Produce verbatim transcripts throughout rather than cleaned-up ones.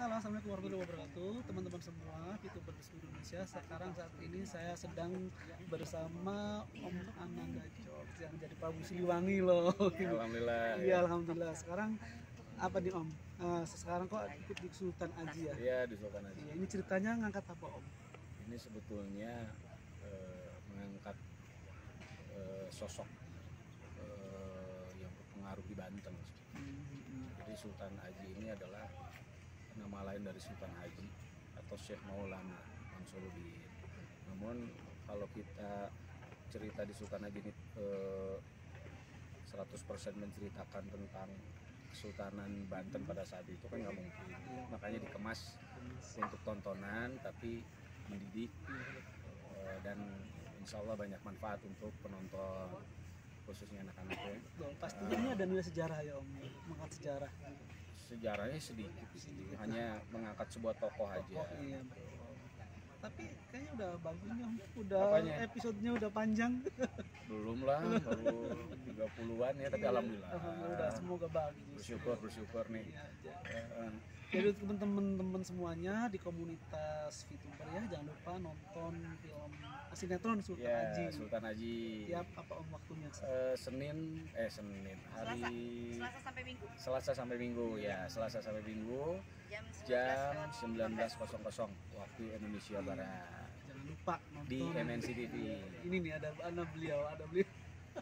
Halo, assalamualaikum warahmatullahi wabarakatuh, teman-teman semua, VTuber di seluruh Indonesia. Sekarang saat ini saya sedang bersama Om Ananda Jok yang jadi Prabu Siliwangi loh. Alhamdulillah. Iya, alhamdulillah. Sekarang apa nih Om? Uh, sekarang kok ikut di Sultan Aji ya? Iya, di Sultan Aji. Iya, ini ceritanya ngangkat apa Om? Ini sebetulnya eh, mengangkat eh, sosok eh, yang berpengaruh di Banten. Hmm. Jadi Sultan Aji ini adalah nama lain dari Sultan Haji atau Syekh Maulana Mansuruddin. Namun kalau kita cerita di Sultan Haji ini eh, seratus persen menceritakan tentang Kesultanan Banten pada saat itu kan nggak mungkin. Makanya dikemas untuk tontonan tapi mendidik eh, dan insya Allah banyak manfaat untuk penonton khususnya anak-anak ya. Pastinya uh, ini ada nilai sejarah ya Om, mengangkat sejarah. Sejarahnya sedikit, sedikit. Hanya mengangkat sebuah tokoh aja. Tokoh, iya. Tapi kayaknya udah bagusnya, udah Apanya? episodenya udah panjang. Belum lah, baru tiga puluhan ya, tapi iya, alhamdulillah. Alhamdulillah, semoga bagus. Bersyukur, bersyukur nih. Iya, ya. Jadi teman-teman semua di komunitas VTuber ya, jangan lupa nonton film sinetron Sultan ya, Haji. Sultan Haji. Ya, apa om waktunya? Uh, Senin, eh Senin hari Selasa, Selasa sampai Minggu. Selasa sampai Minggu ya, Selasa sampai Minggu jam sembilan belas waktu Indonesia Barat. Jangan lupa nonton di M N C T V. Ini nih ada ada beliau, ada beliau.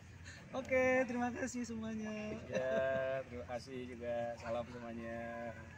Oke, terima kasih semuanya. Ya, terima kasih juga. Salam semuanya.